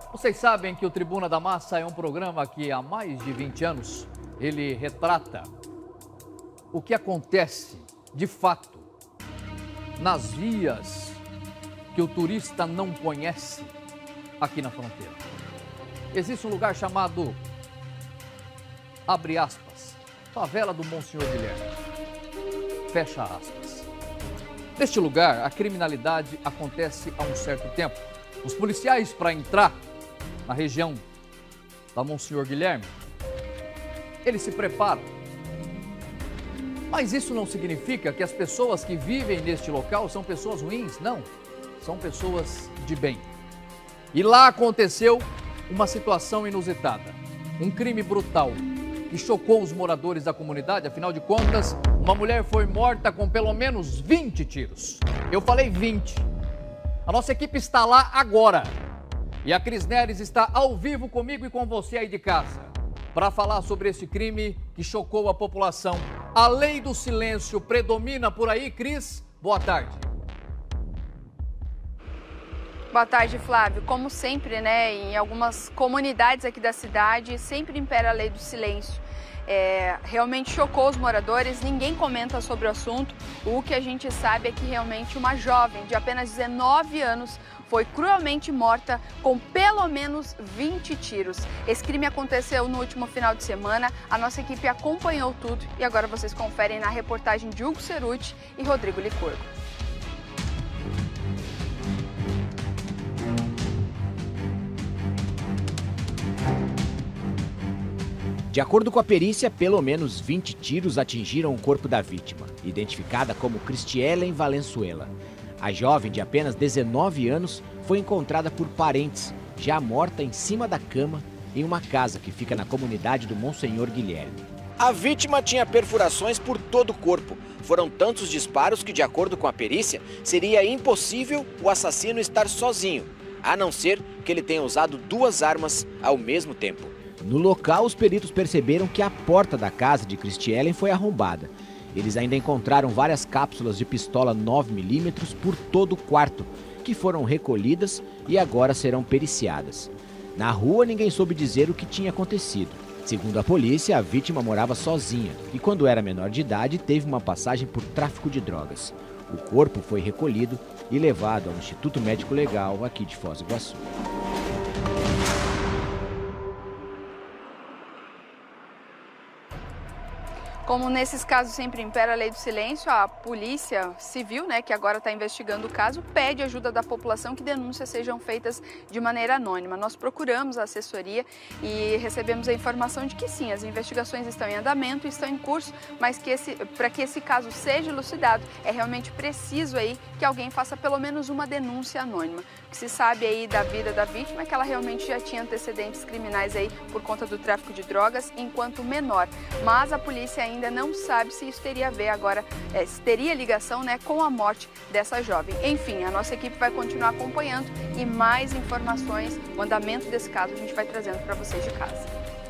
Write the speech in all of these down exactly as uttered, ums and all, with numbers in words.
Vocês sabem que o Tribuna da Massa é um programa que há mais de vinte anos ele retrata o que acontece de fato nas vias que o turista não conhece aqui na fronteira. Existe um lugar chamado, abre aspas, favela do Monsenhor Guilherme, fecha aspas. Neste lugar, a criminalidade acontece há um certo tempo. Os policiais, para entrar na região da Monsenhor Guilherme, eles se preparam. Mas isso não significa que as pessoas que vivem neste local são pessoas ruins, não. São pessoas de bem. E lá aconteceu uma situação inusitada. Um crime brutal que chocou os moradores da comunidade. Afinal de contas, uma mulher foi morta com pelo menos vinte tiros. Eu falei vinte. A nossa equipe está lá agora. E a Cris Neres está ao vivo comigo e com você aí de casa para falar sobre esse crime que chocou a população. A lei do silêncio predomina por aí, Cris? Boa tarde. Boa tarde, Flávio. Como sempre, né, em algumas comunidades aqui da cidade, sempre impera a lei do silêncio. É, realmente chocou os moradores, ninguém comenta sobre o assunto. O que a gente sabe é que realmente uma jovem de apenas dezenove anos foi cruelmente morta com pelo menos vinte tiros. Esse crime aconteceu no último final de semana, a nossa equipe acompanhou tudo e agora vocês conferem na reportagem de Hugo Cerutti e Rodrigo Licurgo. De acordo com a perícia, pelo menos vinte tiros atingiram o corpo da vítima, identificada como Cristielen Valenzuela. A jovem, de apenas dezenove anos, foi encontrada por parentes, já morta em cima da cama, em uma casa que fica na comunidade do Monsenhor Guilherme. A vítima tinha perfurações por todo o corpo. Foram tantos disparos que, de acordo com a perícia, seria impossível o assassino estar sozinho, a não ser que ele tenha usado duas armas ao mesmo tempo. No local, os peritos perceberam que a porta da casa de Cristielen foi arrombada. Eles ainda encontraram várias cápsulas de pistola nove milímetros por todo o quarto, que foram recolhidas e agora serão periciadas. Na rua, ninguém soube dizer o que tinha acontecido. Segundo a polícia, a vítima morava sozinha e, quando era menor de idade, teve uma passagem por tráfico de drogas. O corpo foi recolhido e levado ao Instituto Médico Legal aqui de Foz do Iguaçu. Como nesses casos sempre impera a lei do silêncio, a polícia civil, né, que agora está investigando o caso, pede ajuda da população que denúncias sejam feitas de maneira anônima. Nós procuramos a assessoria e recebemos a informação de que sim, as investigações estão em andamento, estão em curso, mas que esse, para que esse caso seja elucidado, é realmente preciso aí que alguém faça pelo menos uma denúncia anônima. O que se sabe aí da vida da vítima é que ela realmente já tinha antecedentes criminais aí por conta do tráfico de drogas enquanto menor, mas a polícia ainda ainda não sabe se isso teria a ver agora, é, se teria ligação, né, com a morte dessa jovem. Enfim, a nossa equipe vai continuar acompanhando e mais informações, o andamento desse caso a gente vai trazendo para vocês de casa.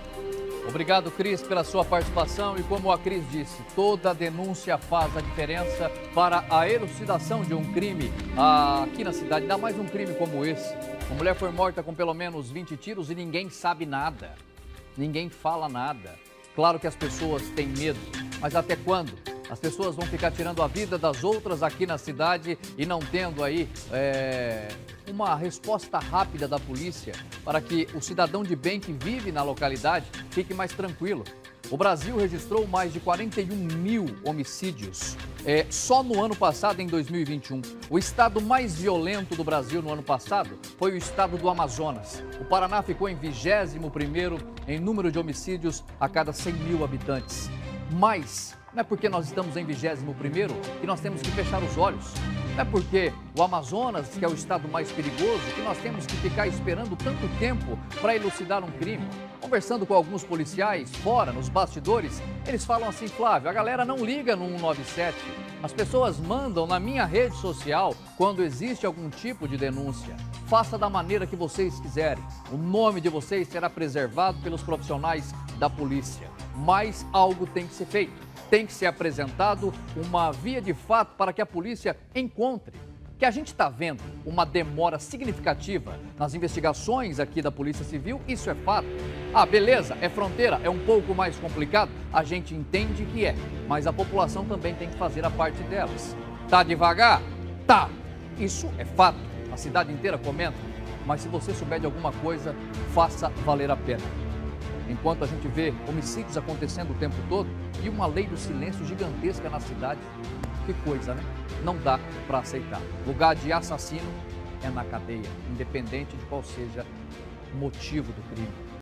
Obrigado, Cris, pela sua participação e como a Cris disse, toda denúncia faz a diferença para a elucidação de um crime aqui na cidade, ainda mais um crime como esse. Uma mulher foi morta com pelo menos vinte tiros e ninguém sabe nada, ninguém fala nada. Claro que as pessoas têm medo, mas até quando? As pessoas vão ficar tirando a vida das outras aqui na cidade e não tendo aí é, uma resposta rápida da polícia para que o cidadão de bem que vive na localidade fique mais tranquilo. O Brasil registrou mais de quarenta e um mil homicídios é, só no ano passado, em dois mil e vinte e um. O estado mais violento do Brasil no ano passado foi o estado do Amazonas. O Paraná ficou em vigésimo primeiro em número de homicídios a cada cem mil habitantes. Mas não é porque nós estamos em vigésimo primeiro que nós temos que fechar os olhos. Não é porque o Amazonas, que é o estado mais perigoso, que nós temos que ficar esperando tanto tempo para elucidar um crime. Conversando com alguns policiais fora, nos bastidores, eles falam assim, Flávio, a galera não liga no um nove sete. As pessoas mandam na minha rede social quando existe algum tipo de denúncia. Faça da maneira que vocês quiserem. O nome de vocês será preservado pelos profissionais da polícia. Mas algo tem que ser feito. Tem que ser apresentado uma via de fato para que a polícia encontre Que a gente está vendo uma demora significativa nas investigações aqui da Polícia Civil, isso é fato. Ah, beleza, é fronteira, é um pouco mais complicado, a gente entende que é, mas a população também tem que fazer a parte delas. Tá devagar? Tá. Isso é fato, a cidade inteira comenta, mas se você souber de alguma coisa, faça valer a pena. Enquanto a gente vê homicídios acontecendo o tempo todo e uma lei do silêncio gigantesca na cidade, que coisa, né? Não dá para aceitar. Lugar de assassino é na cadeia, independente de qual seja o motivo do crime.